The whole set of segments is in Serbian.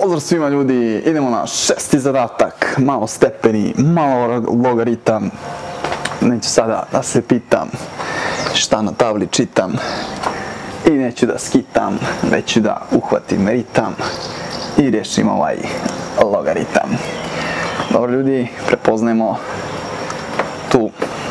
Pozdrav svima ljudi, idemo na 6. zadatak, malo stepeni, malo logaritam. Neću sada da se pitam šta na tabli čitam i neću da skitam, već ću da uhvatim ritam i rješim ovaj logaritam. Dobro ljudi, prepoznajemo tu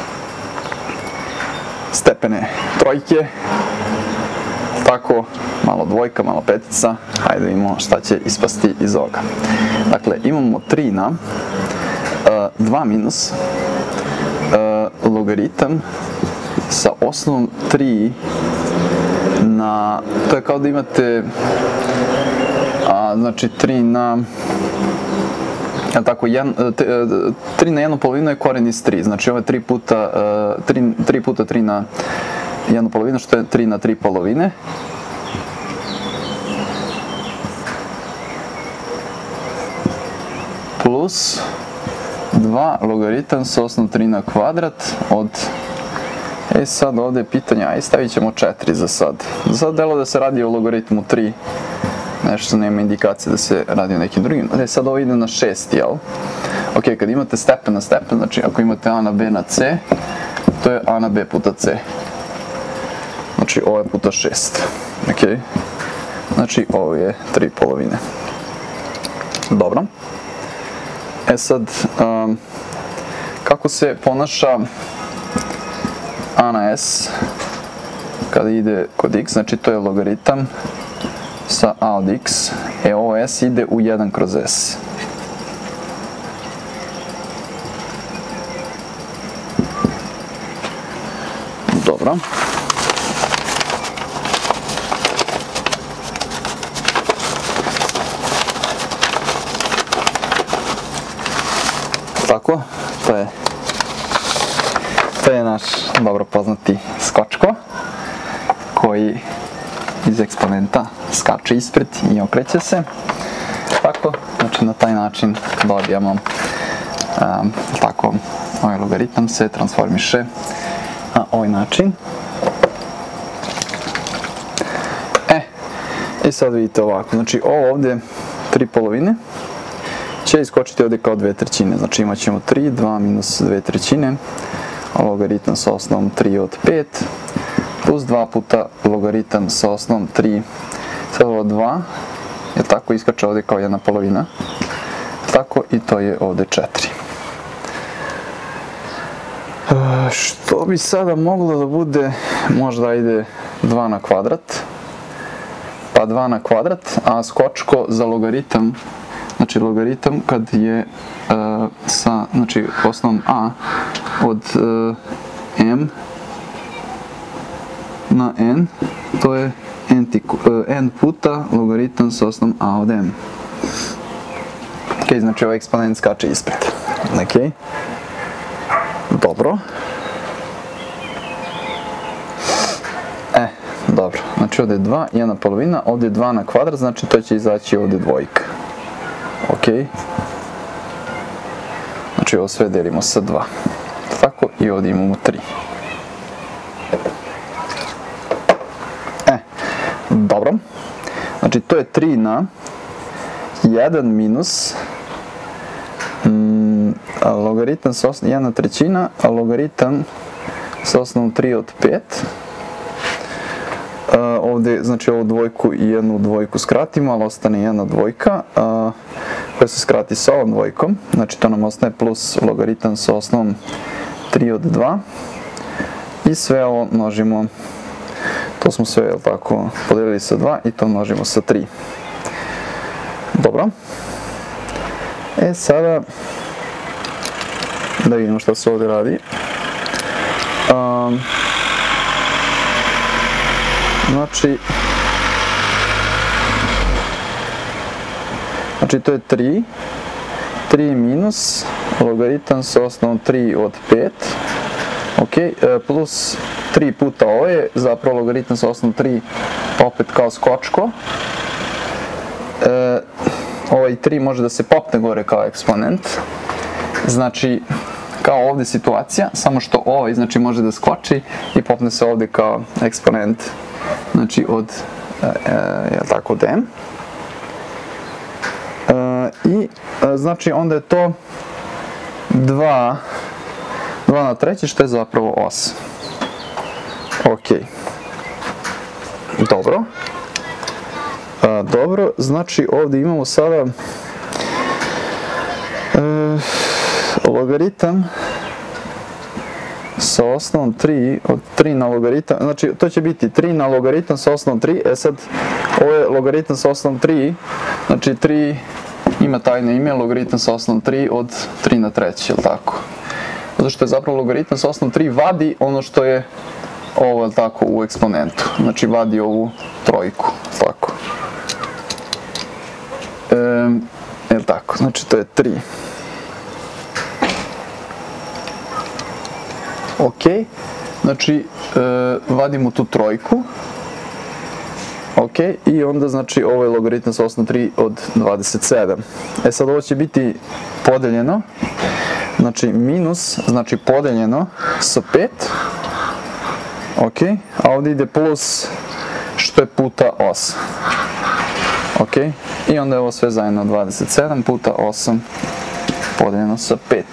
stepene trojke, tako, malo dvojka, malo petica, hajde vidimo šta će ispasti iz ovoga. Dakle, imamo 3 na 2 minus logaritam sa osnovom 3 na, to je kao da imate, znači 3 na, tako, 3 na 1/2 je koren iz 3, znači ovo je 3 puta 3 na 1/2, što je 3 na 3/2. Plus 2 logaritam sa osnovom 3 na kvadrat od... sad ovdje je pitanje, aj stavit ćemo 4 za sad. Za sad delo da se radi o logaritmu 3, nešto nema indikacije da se radi o nekim drugim. Sad ovo ide na 6, jel? Ok, kad imate stepen na stepen, znači ako imate a na b na c, to je a na b puta c. Znači ovo je puta 6. Ok, znači ovo je 3/2. Dobro. Sad, kako se ponaša a na s kada ide kod x, znači to je logaritam sa a od x, ovo s ide u 1 kroz s. Dobro. Tako, to je naš dobro poznati skočko koji iz eksponenta skače ispred i okreće se. Tako, znači na taj način dobijamo, tako, ovaj logaritam se transformiše na ovaj način. I sad vidite ovako, znači ovo ovdje 3/2 će iskočiti ovdje kao 2/3, znači imat ćemo 3, 2 minus 2/3, logaritam sa osnovom 3 od 5, plus 2 puta logaritam sa osnovom 3, sad ovo 2, je tako, iskače ovdje kao 1/2, tako i to je ovdje 4. Što bi sada moglo da bude, možda ide 2 na kvadrat, pa 2 na kvadrat, a skočko za logaritam, znači logaritam kad je sa, znači osnovom a od m na n, to je n puta logaritam sa osnovom a od m. Ok, znači ovaj eksponent skače ispred. Ok, dobro. Dobro, znači ovdje je 2, 1/2, ovdje je 2 na kvadrat, znači to će izaći ovdje dvojka. Ok, znači ovo sve delimo sa 2, tako, i ovdje imamo 3. Dobro, znači to je 3 na 1 minus logaritam sa osnovom 1/3, a logaritam sa osnovom 3 od 5. Ovdje, znači ovu dvojku i jednu dvojku skratimo, ali ostane jedna dvojka koja se skrati sa ovom dvojkom, znači to nam ostaje plus logaritam sa osnovom 3 od 2 i sve ovo množimo, to smo sve, jel tako, podijelili sa 2 i to množimo sa 3. Dobro. Sada da vidimo što se ovdje radi. Znači to je 3 minus logaritam sa osnovom 3 od 5, ok, plus 3 puta ovo je zapravo logaritam sa osnovom 3, pa opet kao skočko. Ovaj 3 može da se popne gore kao eksponent, znači kao ovdje situacija, samo što ovaj znači može da skoči i popne se ovdje kao eksponent, znači od, jel tako, od m. I znači onda je to 2 na treći, što je zapravo 8. Ok. Dobro. Dobro, znači ovdje imamo sada logaritam sa osnovom 3 od 3 na logaritam, znači to će biti 3 na logaritam sa osnovom 3, sad ovo je logaritam sa osnovom 3, znači 3 ima tajno ime, logaritam sa osnovom 3 od 3 na treći, jel' tako? Zato što je zapravo logaritam sa osnovom 3 vadi ono što je ovo, jel' tako, u eksponentu, znači vadi ovu trojku, jel' tako? Jel' tako, znači to je 3. Ok, znači vadimo tu trojku, ok, i onda znači ovo je logaritam sa osnovom 3 od 27. Sad ovo će biti podeljeno, znači minus, znači podeljeno sa 5, ok, a ovdje ide plus što je puta 8, ok, i onda je ovo sve zajedno 27 puta 8 podeljeno sa 5.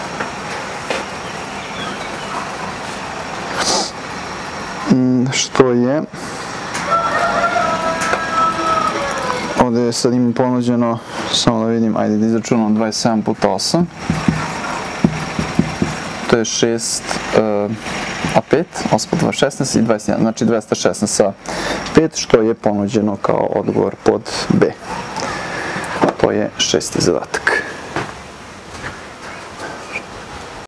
Što je, ovdje sad imam ponuđeno, samo da vidim, ajde da izračunam 27 puta 8, to je 6, a 5, 8 puta 16 i 21, znači 216 sa 5, što je ponuđeno kao odgovor pod B. To je 6. zadatak.